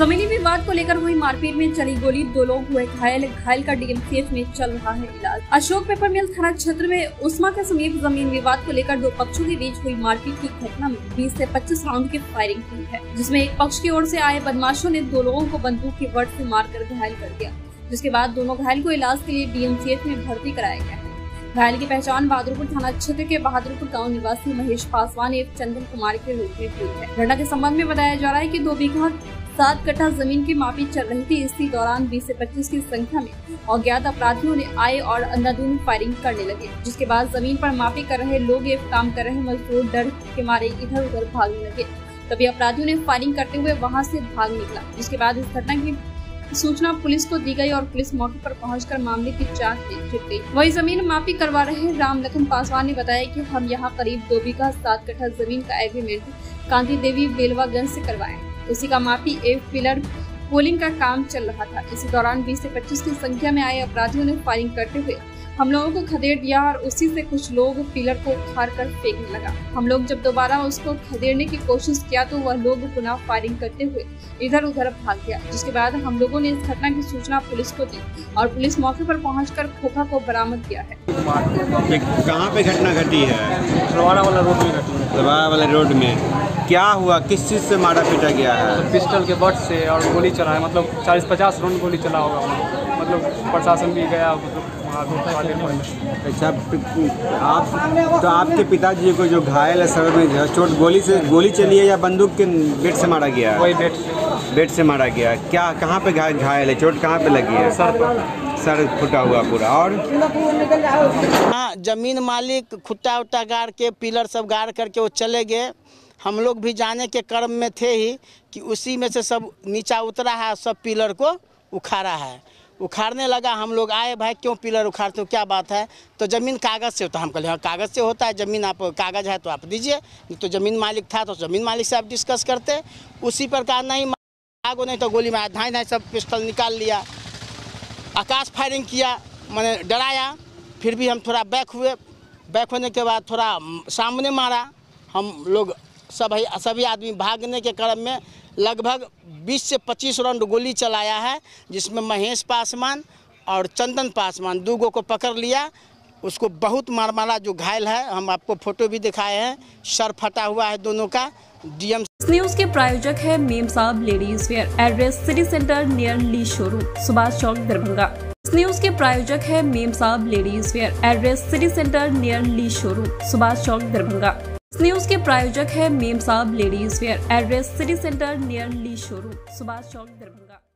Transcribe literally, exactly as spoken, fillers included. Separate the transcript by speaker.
Speaker 1: जमीनी विवाद को लेकर हुई मारपीट में चली गोली, दो लोग हुए घायल। घायल का डीएमसीएच में चल रहा है इलाज। अशोक पेपर मिल थाना क्षेत्र में उस्मा के समीप जमीन विवाद को लेकर दो पक्षों के बीच हुई मारपीट की घटना में बीस से पच्चीस राउंड की फायरिंग हुई है, जिसमें एक पक्ष की ओर से आए बदमाशों ने दो लोगों को बंदूक की वट से मारकर घायल कर दिया, जिसके बाद दोनों घायल को इलाज के लिए डीएमसीएच में भर्ती कराया गया है। घायल की पहचान बहादुरपुर थाना क्षेत्र के बहादुरपुर गांव निवासी महेश पासवान एवं चंदन कुमार के रूप में हुई है। घटना के संबंध में बताया जा रहा है कि दो बीघा सात कट्ठा जमीन की मापी चल रही थी। इसी दौरान बीस से पच्चीस की संख्या में अज्ञात अपराधियों ने आए और अंधाधुंध फायरिंग करने लगे, जिसके बाद जमीन पर मापी कर रहे लोग एवं काम कर रहे मजदूर डर के मारे इधर उधर भागने लगे। तभी अपराधियों ने फायरिंग करते हुए वहां से भाग निकला, जिसके बाद इस घटना की सूचना पुलिस को दी गई और पुलिस मौके पर पहुंचकर मामले की जांच में जुट गई। वही जमीन मापी करवा रहे राम लखन पासवान ने बताया कि हम यहां करीब दो बीघा सात कट्ठा जमीन का एग्रीमेंट कांति देवी बेलवागंज से करवाए, उसी का मापी एवं पिलर पोलिंग का काम चल रहा था। इसी दौरान बीस से पच्चीस की संख्या में आए अपराधियों ने फायरिंग करते हुए हम लोगों को खदेड़ दिया और उसी से कुछ लोग पिलर को उखाड़ कर फेंकने लगा। हम लोग जब दोबारा उसको खदेड़ने की कोशिश किया तो वह लोग पुनः फायरिंग करते हुए इधर उधर भाग गया, जिसके बाद हम लोगों ने इस घटना की सूचना पुलिस को दी और पुलिस मौके पर पहुंचकर खोखा को बरामद किया है।
Speaker 2: कहाँ पे घटना घटी है?
Speaker 3: रवाड़ा वाला रोड में घटी है।
Speaker 2: रवाड़ा वाले रोड में क्या हुआ? किस चीज़ से मारा पीटा गया है?
Speaker 3: पिस्टल के बट से और गोली चला है, मतलब चालीस पचास राउंड गोली चला होगा। मतलब प्रशासन भी गया, मतलब
Speaker 2: अच्छा, आप तो आपके पिताजी को जो घायल है सर में चोट गोली से गोली चली है या बंदूक के बेट से मारा गया?
Speaker 3: वही बेट से
Speaker 2: बेट से मारा गया। क्या कहाँ पे घायल है? चोट कहाँ पे लगी है?
Speaker 3: सर पर।
Speaker 2: सर फुटा हुआ पूरा। और
Speaker 4: हाँ, जमीन मालिक खुट्टा उट्टा गाड़ के पिलर सब गाड़ करके वो चले गए। हम लोग भी जाने के क्रम में थे ही कि उसी में से सब नीचा उतरा है, सब पिलर को उखाड़ा है। उखाड़ने लगा, हम लोग आए, भाई क्यों पिलर उखाड़ते हो, क्या बात है? तो ज़मीन कागज़ से होता है। हम कहले हाँ कागज़ से होता है, ज़मीन आप कागज़ है तो आप दीजिए। तो ज़मीन मालिक था तो ज़मीन मालिक से आप डिस्कस करते। उसी प्रकार नहीं आगो नहीं तो गोली में धाई धाई सब पिस्टल निकाल लिया, आकाश फायरिंग किया, मैंने डराया। फिर भी हम थोड़ा बैक हुए, बैक होने के बाद थोड़ा सामने मारा। हम लोग सब सभी आदमी भागने के क्रम में लगभग बीस से पच्चीस राउंड गोली चलाया है, जिसमें महेश पासवान और चंदन पासवान दूगों को पकड़ लिया। उसको बहुत मार मारा, जो घायल है। हम आपको फोटो भी दिखाए हैं, सर फटा हुआ है दोनों का। डीएम
Speaker 1: न्यूज के प्रायोजक है Mem Sahab ladies wear, address city centre near Lee showroom, Subhash Chowk, Darbhanga. News के प्रायोजक है Mem Sahab ladies wear, address city centre near Lee showroom, Subhash Chowk, Darbhanga. News के प्रायोजक है Mem Sahab ladies wear, address city centre near Lee showroom, Subhash Chowk, Darbhanga.